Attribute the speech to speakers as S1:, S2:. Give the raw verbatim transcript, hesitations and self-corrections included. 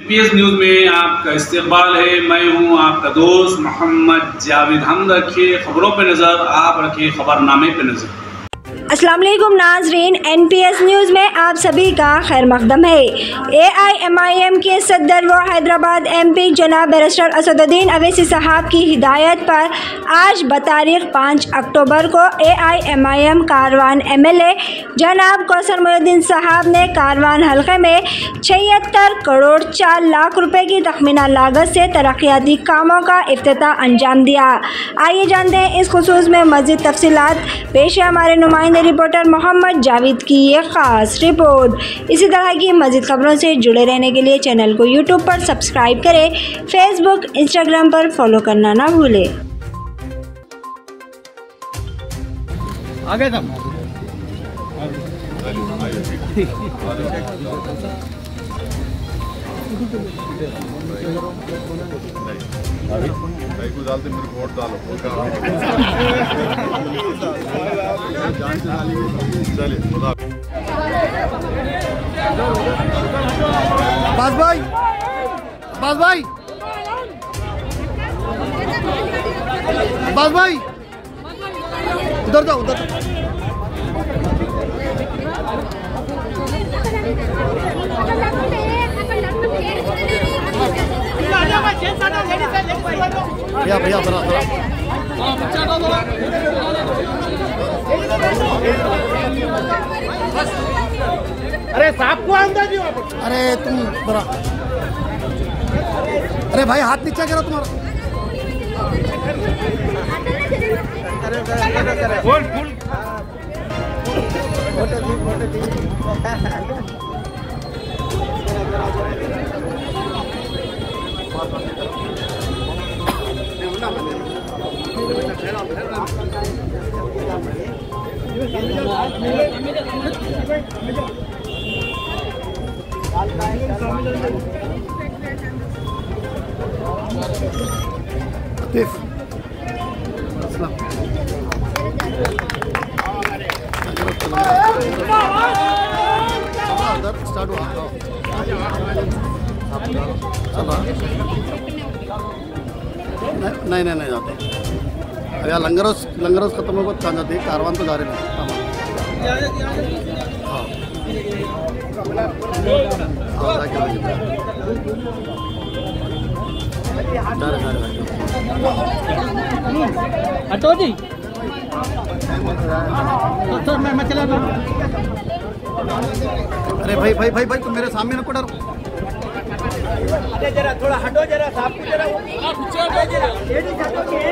S1: MPS news में आपका इस्तकबाल है। मैं हूं आपका दोस्त मोहम्मद जावेद। हम रखिए खबरों पे नज़र, आप रखिए खबरनामे पे नज़र।
S2: अस्सलाम वालेकुम नाजरीन, एन पी एस न्यूज़ में आप सभी का खैर मकदम है। ए आई एम आई एम के सदर व हैदराबाद एम पी जनाब बैरिस्टर असदुद्दीन अवैसी साहब की हिदायत पर आज बतारीख पाँच अक्टूबर को A I M I M Karwan M L A जनाब कौसर मोइनुद्दीन साहब ने कारवान हल्के में छिहत्तर करोड़ चार लाख रुपए की तखमीना लागत से तरक्याती कामों का इफ्तिताह अंजाम दिया। आइए जानते हैं इस खुसूस में मज़ीद तफसीलात। पेश है हमारे नुमाइंदे रिपोर्टर मोहम्मद जावेद की ये ख़ास रिपोर्ट। इसी तरह की मज़ीद खबरों से जुड़े रहने के लिए चैनल को यूट्यूब पर सब्सक्राइब करें, फेसबुक इंस्टाग्राम पर फॉलो करना ना भूलें।
S3: आगे तक
S4: को डालते मेरे को वोट डालो चलिए
S3: अब्बास भाई, अब्बास भाई, अब्बास भाई, उधर जाओ, उधर भैया भैया थोड़ा थोड़ा
S5: अरे साहब को अंदर दियो।
S3: अरे तुम बड़ा, अरे भाई हाथ नीचे करो तुम्हारा।
S5: फुल फुल
S3: स्टार्ट हुआ नहीं नहीं नहीं जाते। अरे यार लंगर लंगर खत्म होगा कहाँ जाते हैं, कारवान तो जा रहे हैं। हाँ हाँ
S5: हटो जी, तो मैं मैं चला।
S3: अरे भाई भाई भाई भाई तुम मेरे सामने नको डरो।
S5: अरे जरा थोड़ा हटो, जरा साहब को जरा